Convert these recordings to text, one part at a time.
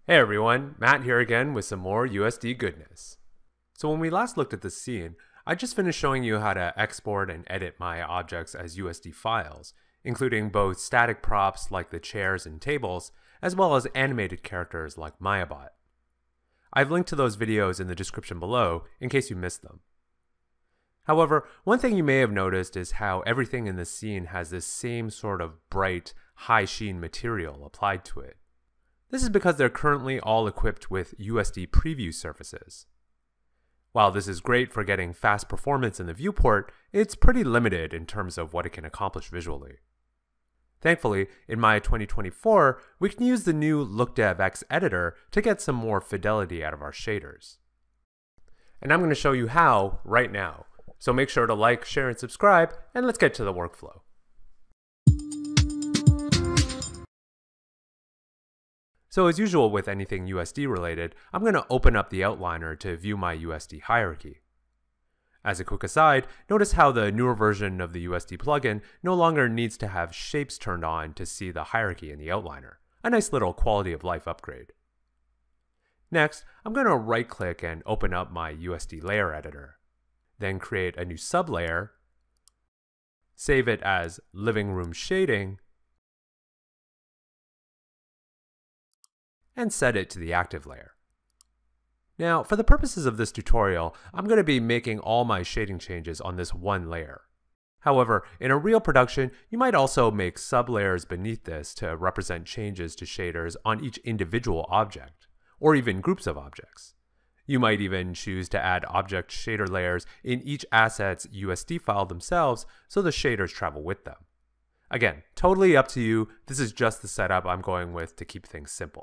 Hey everyone, Matt here again with some more USD goodness. So when we last looked at this scene, I just finished showing you how to export and edit my objects as USD files, including both static props like the chairs and tables, as well as animated characters like Mayabot. I've linked to those videos in the description below in case you missed them. However, one thing you may have noticed is how everything in this scene has this same sort of bright, high sheen material applied to it. This is because they're currently all equipped with USD preview surfaces. While this is great for getting fast performance in the viewport, it's pretty limited in terms of what it can accomplish visually. Thankfully, in Maya 2024, we can use the new LookdevX editor to get some more fidelity out of our shaders. And I'm going to show you how right now. So make sure to like, share, and subscribe, and let's get to the workflow. So as usual with anything USD related, I'm going to open up the outliner to view my USD hierarchy. As a quick aside, notice how the newer version of the USD plugin no longer needs to have shapes turned on to see the hierarchy in the outliner. A nice little quality of life upgrade. Next, I'm going to right click and open up my USD layer editor. Then create a new sublayer, save it as living room shading, and set it to the active layer. Now, for the purposes of this tutorial, I'm going to be making all my shading changes on this one layer. However, in a real production, you might also make sublayers beneath this to represent changes to shaders on each individual object, or even groups of objects. You might even choose to add object shader layers in each asset's USD file themselves so the shaders travel with them. Again, totally up to you. This is just the setup I'm going with to keep things simple.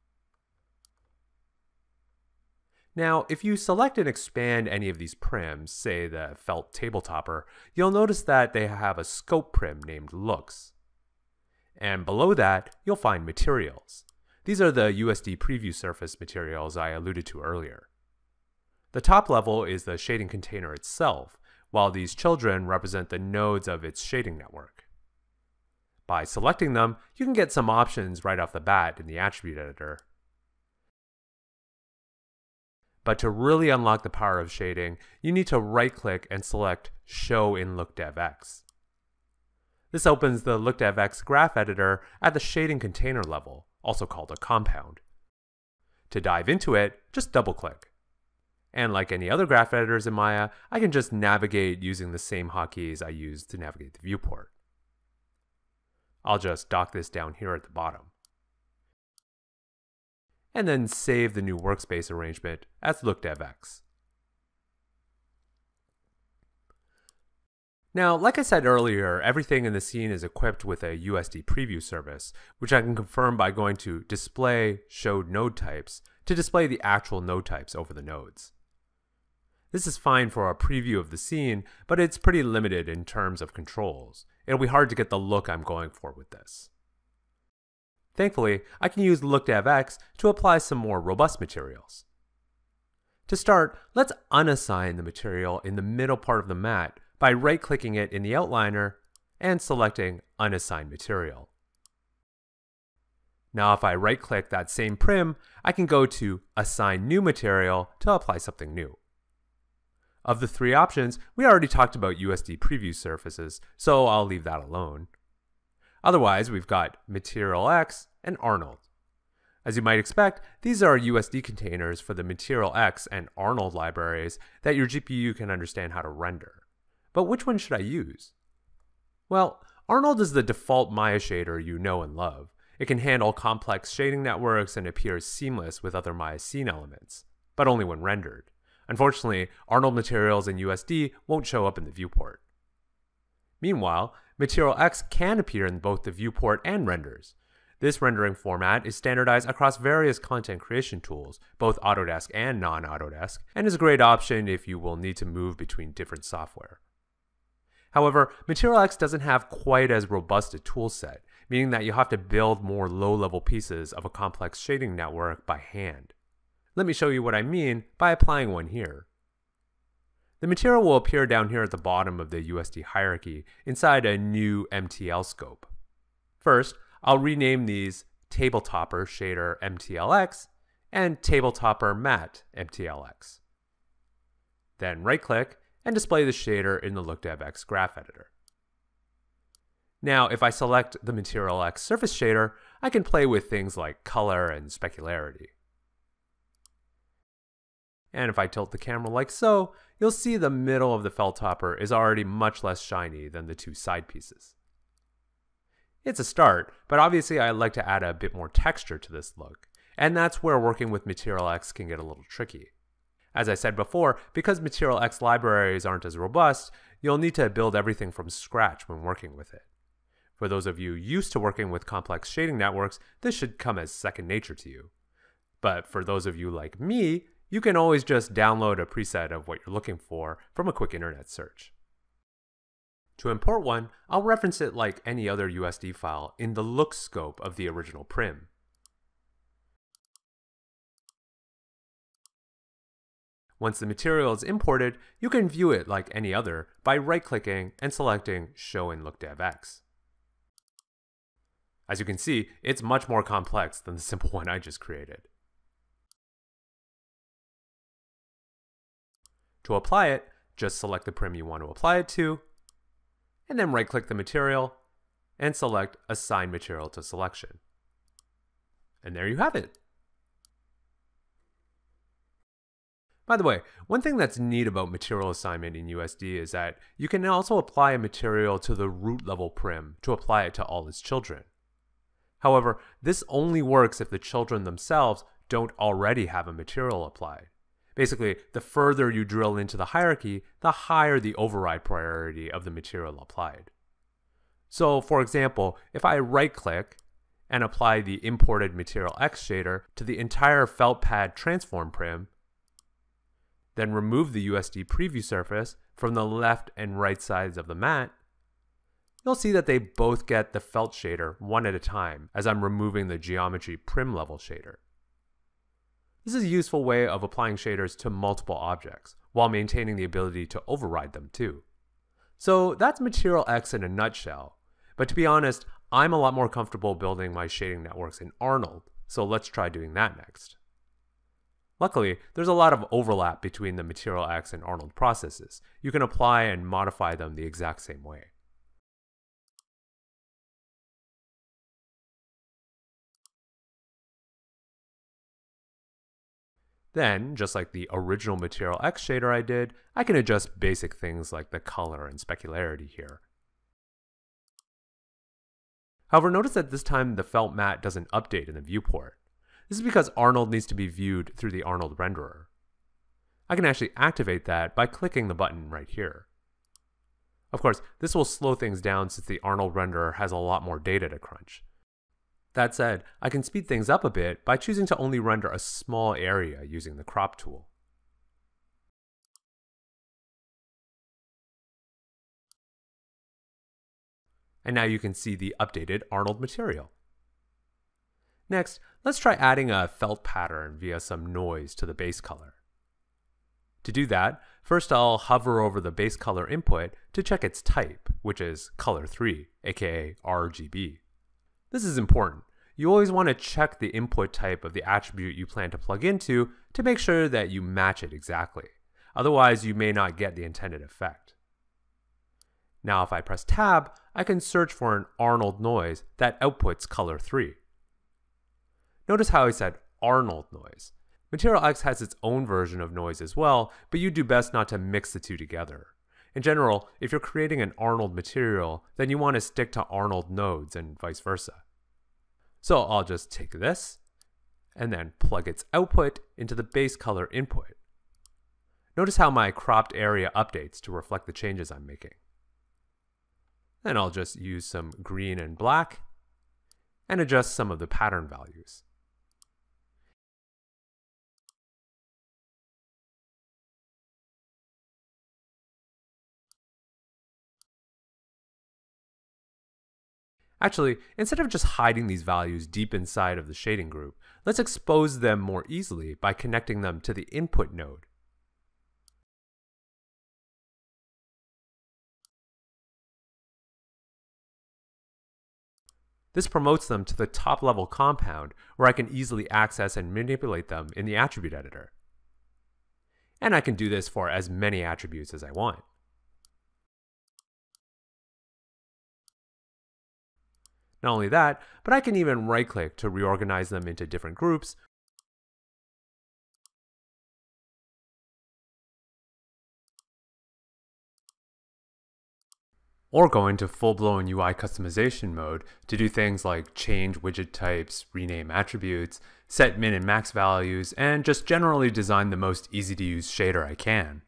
Now, if you select and expand any of these prims, say the felt table topper, you'll notice that they have a scope prim named Looks. And below that, you'll find materials. These are the USD preview surface materials I alluded to earlier. The top level is the shading container itself, while these children represent the nodes of its shading network. By selecting them, you can get some options right off the bat in the attribute editor. But to really unlock the power of shading, you need to right-click and select Show in LookdevX. This opens the LookdevX graph editor at the shading container level, also called a compound. To dive into it, just double-click. And like any other graph editors in Maya, I can just navigate using the same hotkeys I used to navigate the viewport. I'll just dock this down here at the bottom. And then save the new workspace arrangement as LookdevX. Now, like I said earlier, everything in the scene is equipped with a USD preview service, which I can confirm by going to Display Showed Node Types to display the actual node types over the nodes. This is fine for a preview of the scene, but it's pretty limited in terms of controls. It'll be hard to get the look I'm going for with this. Thankfully, I can use LookdevX to apply some more robust materials. To start, let's unassign the material in the middle part of the mat by right-clicking it in the outliner and selecting Unassign Material. Now if I right-click that same prim, I can go to Assign New Material to apply something new. Of the three options, we already talked about USD preview surfaces, so I'll leave that alone. Otherwise, we've got Material X and Arnold. As you might expect, these are USD containers for the Material X and Arnold libraries that your GPU can understand how to render. But which one should I use? Well, Arnold is the default Maya shader you know and love. It can handle complex shading networks and appears seamless with other Maya scene elements, but only when rendered. Unfortunately, Arnold materials in USD won't show up in the viewport. Meanwhile, Material X can appear in both the viewport and renders. This rendering format is standardized across various content creation tools, both Autodesk and non-Autodesk, and is a great option if you will need to move between different software. However, Material X doesn't have quite as robust a toolset, meaning that you have to build more low-level pieces of a complex shading network by hand. Let me show you what I mean by applying one here. The material will appear down here at the bottom of the USD hierarchy inside a new MTL scope. First, I'll rename these Tabletopper Shader MTLX and Tabletopper Matte MTLX. Then right-click and display the shader in the LookdevX graph editor. Now, if I select the Material X surface shader, I can play with things like color and specularity. And if I tilt the camera like so, you'll see the middle of the felt topper is already much less shiny than the two side pieces. It's a start, but obviously I'd like to add a bit more texture to this look, and that's where working with Material X can get a little tricky. As I said before, because Material X libraries aren't as robust, you'll need to build everything from scratch when working with it. For those of you used to working with complex shading networks, this should come as second nature to you. But for those of you like me, you can always just download a preset of what you're looking for from a quick internet search. To import one, I'll reference it like any other USD file in the look scope of the original prim. Once the material is imported, you can view it like any other by right-clicking and selecting Show in LookdevX. As you can see, it's much more complex than the simple one I just created. To apply it, just select the prim you want to apply it to, and then right-click the material and select Assign Material to Selection. And there you have it. By the way, one thing that's neat about material assignment in USD is that you can also apply a material to the root level prim to apply it to all its children. However, this only works if the children themselves don't already have a material applied. Basically, the further you drill into the hierarchy, the higher the override priority of the material applied. So, for example, if I right-click and apply the imported Material X shader to the entire felt pad transform prim, then remove the USD preview surface from the left and right sides of the mat, you'll see that they both get the felt shader one at a time as I'm removing the geometry prim level shader. This is a useful way of applying shaders to multiple objects, while maintaining the ability to override them too. So that's Material X in a nutshell, but to be honest, I'm a lot more comfortable building my shading networks in Arnold, so let's try doing that next. Luckily, there's a lot of overlap between the Material X and Arnold processes. You can apply and modify them the exact same way. Then, just like the original Material X shader I did, I can adjust basic things like the color and specularity here. However, notice that this time the felt mat doesn't update in the viewport. This is because Arnold needs to be viewed through the Arnold renderer. I can actually activate that by clicking the button right here. Of course, this will slow things down since the Arnold renderer has a lot more data to crunch. That said, I can speed things up a bit by choosing to only render a small area using the crop tool. And now you can see the updated Arnold material. Next, let's try adding a felt pattern via some noise to the base color. To do that, first I'll hover over the base color input to check its type, which is color 3, aka RGB. This is important. You always want to check the input type of the attribute you plan to plug into to make sure that you match it exactly. Otherwise, you may not get the intended effect. Now if I press Tab, I can search for an Arnold noise that outputs color 3. Notice how I said Arnold noise. Material X has its own version of noise as well, but you do best not to mix the two together. In general, if you're creating an Arnold material, then you want to stick to Arnold nodes and vice versa. So I'll just take this and then plug its output into the base color input. Notice how my cropped area updates to reflect the changes I'm making. Then I'll just use some green and black and adjust some of the pattern values. Actually, instead of just hiding these values deep inside of the shading group, let's expose them more easily by connecting them to the input node. this promotes them to the top level compound where I can easily access and manipulate them in the attribute editor. And I can do this for as many attributes as I want. Not only that, but I can even right-click to reorganize them into different groups, or go into full-blown UI customization mode to do things like change widget types, rename attributes, set min and max values, and just generally design the most easy-to-use shader I can.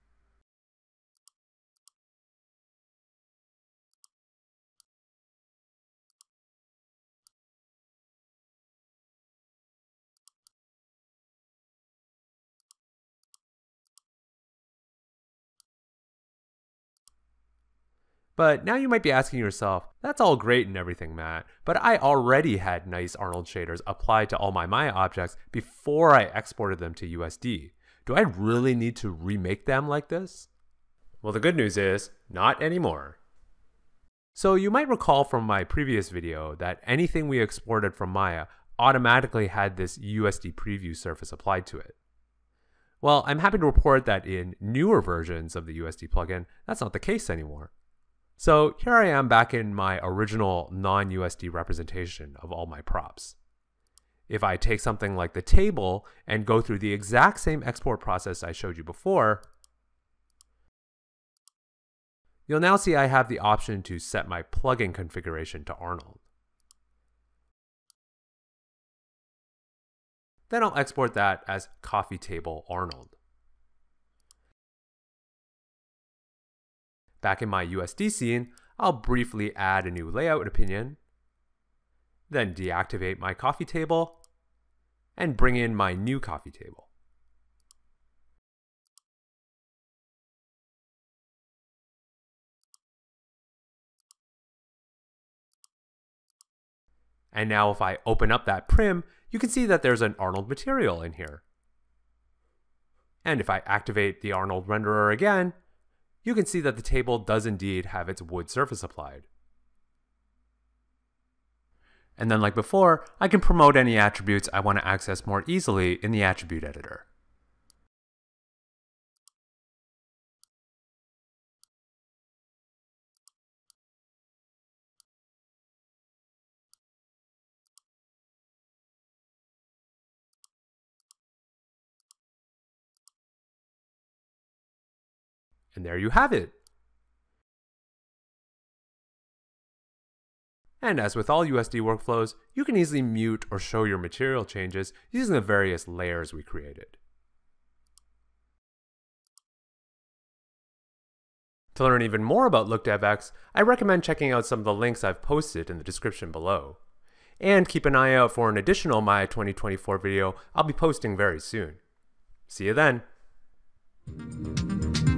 But now you might be asking yourself, that's all great and everything, Matt, but I already had nice Arnold shaders applied to all my Maya objects before I exported them to USD. Do I really need to remake them like this? Well, the good news is, not anymore. So you might recall from my previous video that anything we exported from Maya automatically had this USD preview surface applied to it. Well, I'm happy to report that in newer versions of the USD plugin, that's not the case anymore. So here I am back in my original non-USD representation of all my props. If I take something like the table and go through the exact same export process I showed you before, you'll now see I have the option to set my plugin configuration to Arnold. Then I'll export that as coffee table Arnold. Back in my USD scene, I'll briefly add a new layout opinion, then deactivate my coffee table, and bring in my new coffee table. And now if I open up that prim, you can see that there's an Arnold material in here. And if I activate the Arnold renderer again, you can see that the table does indeed have its wood surface applied. And then like before, I can promote any attributes I want to access more easily in the attribute editor. And there you have it. And as with all USD workflows, you can easily mute or show your material changes using the various layers we created. To learn even more about LookdevX, I recommend checking out some of the links I've posted in the description below. And keep an eye out for an additional Maya 2024 video I'll be posting very soon. See you then!